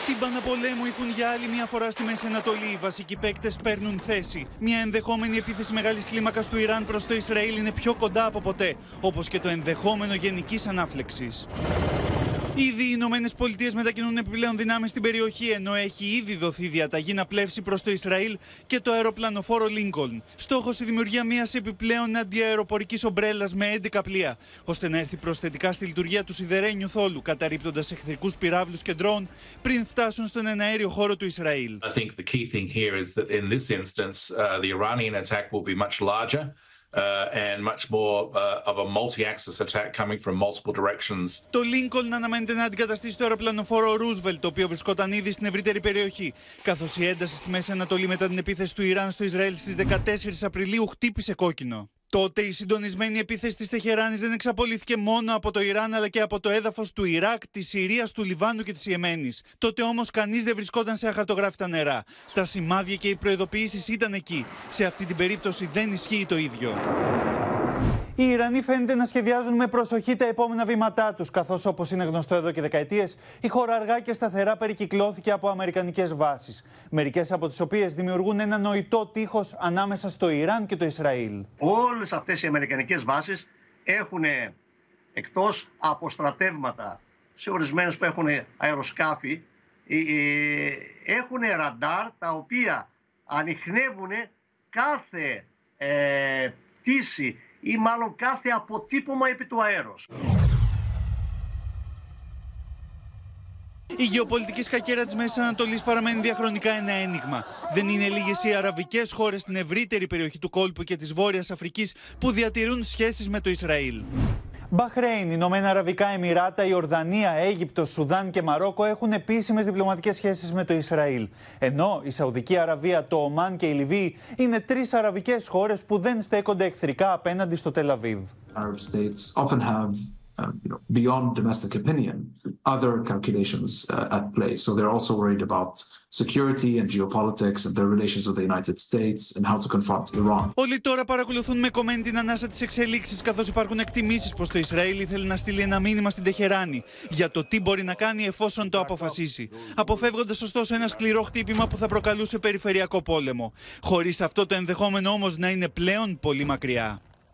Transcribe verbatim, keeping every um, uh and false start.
Τύμπανα πολέμου ηχούν για άλλη μια φορά στη Μέση Ανατολή. Οι βασικοί παίκτες παίρνουν θέση. Μια ενδεχόμενη επίθεση μεγάλης κλίμακας του Ιράν προς το Ισραήλ είναι πιο κοντά από ποτέ, όπως και το ενδεχόμενο γενικής ανάφλεξης. Ήδη οι Ηνωμένες Πολιτείες μετακινούν επιπλέον δυνάμεις στην περιοχή, ενώ έχει ήδη δοθεί διαταγή να πλεύσει προς το Ισραήλ και το αεροπλανοφόρο Λίνκολν. Στόχος η δημιουργία μιας επιπλέον αντιαεροπορικής ομπρέλας με έντεκα πλοία, ώστε να έρθει προσθετικά στη λειτουργία του σιδερένιου θόλου, καταρρίπτοντας εχθρικούς πυράβλους και ντρόουν πριν φτάσουν στον εναέριο χώρο του Ισραήλ. I think the key thing here is that in this instance, uh, the Iranian attack will be much larger. Uh, and much more uh, of a multi-axis attack coming from multiple directions. Το Lincoln αναμένεται να αντικαταστήσει το αεροπλανοφόρο Roosevelt, το οποίο βρισκόταν ήδη στην ευρύτερη περιοχή, καθώς η ένταση στη Μέση Ανατολή μετά την επίθεση του Ιράν στο Ισραήλ στις δεκατέσσερις Απριλίου χτύπησε κόκκινο. Τότε η συντονισμένη επίθεση της Τεχεράνης δεν εξαπολύθηκε μόνο από το Ιράν, αλλά και από το έδαφος του Ιράκ, της Συρίας, του Λιβάνου και της Ιεμένης. Τότε όμως κανείς δεν βρισκόταν σε αχαρτογράφητα νερά. Τα σημάδια και οι προειδοποιήσεις ήταν εκεί. Σε αυτή την περίπτωση δεν ισχύει το ίδιο. Οι Ιρανοί φαίνεται να σχεδιάζουν με προσοχή τα επόμενα βήματά τους, καθώς όπως είναι γνωστό εδώ και δεκαετίες, η χώρα αργά και σταθερά περικυκλώθηκε από αμερικανικές βάσεις, μερικές από τις οποίες δημιουργούν ένα νοητό τείχος ανάμεσα στο Ιράν και το Ισραήλ. Όλες αυτές οι αμερικανικές βάσεις έχουν, εκτός από στρατεύματα, σε ορισμένες που έχουν αεροσκάφη, έχουν ραντάρ τα οποία ανιχνεύουν κάθε ε, πτήση ή μάλλον κάθε αποτύπωμα επί του αέρος. Η γεωπολιτική σκακέρα της Μέσης Ανατολής παραμένει διαχρονικά ένα ένιγμα. Δεν είναι λίγες οι αραβικές χώρες στην ευρύτερη περιοχή του κόλπου και της Βόρειας Αφρικής που διατηρούν σχέσεις με το Ισραήλ. Μπαχρέιν, Ηνωμένα Αραβικά Εμιράτα, Ιορδανία, Αίγυπτος, Σουδάν και Μαρόκο έχουν επίσημες διπλωματικές σχέσεις με το Ισραήλ. Ενώ η Σαουδική Αραβία, το Ομάν και η Λιβύη είναι τρεις αραβικές χώρες που δεν στέκονται εχθρικά απέναντι στο Τελ Αβίβ. Arab states often have Um, you know, beyond domestic opinion, other calculations uh, at play. So they're also worried about security and geopolitics and their relations with the United States and how to confront Iran. Όλοι τώρα παρακολουθούν με κομμένη την ανάσα της εξελίξης, καθώς υπάρχουν εκτιμήσεις πως το Ισραήλ ήθελε να στείλει ένα μήνυμα στην Τεχεράνη για το τι μπορεί να κάνει εφόσον το αποφασίσει. Αποφεύγοντας ωστόσο ένα σκληρό χτύπημα που θα προκαλούσε περιφερειακό πόλεμο. Χωρίς αυτό το ενδεχόμενο όμως να είναι πλέον πολύ μακριά.